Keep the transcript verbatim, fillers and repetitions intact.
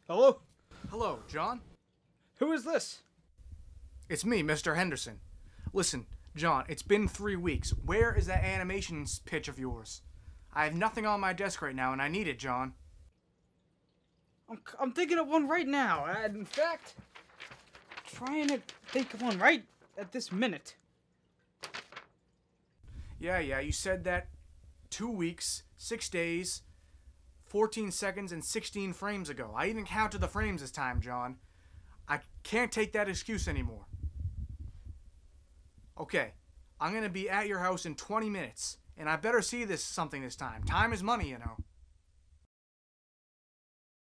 Hello? Hello, John? Who is this? It's me, Mister Henderson. Listen, John, it's been three weeks. Where is that animation pitch of yours? I have nothing on my desk right now, and I need it, John. I'm, I'm thinking of one right now. And in fact, trying to think of one right at this minute. Yeah, yeah, you said that two weeks, six days, fourteen seconds, and sixteen frames ago. I even counted the frames this time, John. I can't take that excuse anymore. Okay, I'm gonna be at your house in twenty minutes, and I better see this something this time. Time is money, you know.